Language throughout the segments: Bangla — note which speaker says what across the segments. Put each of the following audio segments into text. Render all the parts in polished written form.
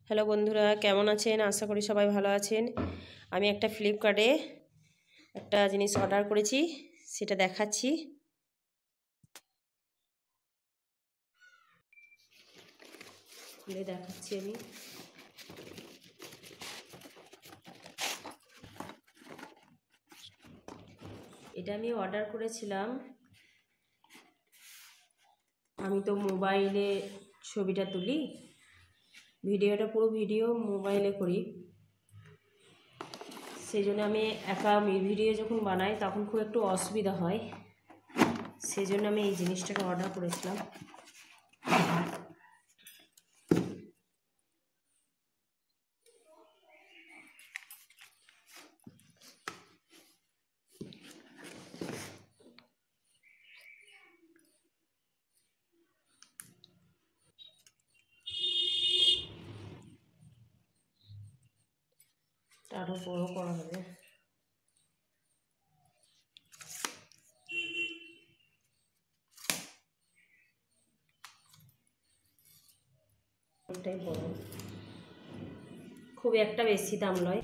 Speaker 1: হ্যালো বন্ধুরা, কেমন আছেন? আশা করি সবাই ভালো আছেন। আমি একটা ফ্লিপকার্টে একটা জিনিস অর্ডার করেছি, সেটা দেখাচ্ছি। খুলে দেখাচ্ছি আমি। এটা আমি অর্ডার করেছিলাম। আমি তো মোবাইলে ছবিটা তুলি, ভিডিওটা পুরো ভিডিও মোবাইলে করি। সেই জন্য আমি একা ভিডিও যখন বানাই তখন খুব একটু অসুবিধা হয়। সেই জন্য আমি এই জিনিসটাকে অর্ডার করেছিলাম। আরও বড় করা হবে। এটাই বড়, খুব একটা বেশি দাম নয়।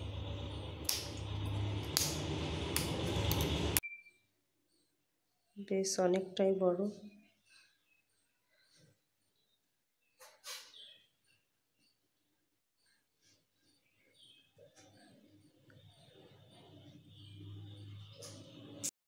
Speaker 1: বেশ অনেকটাই বড়।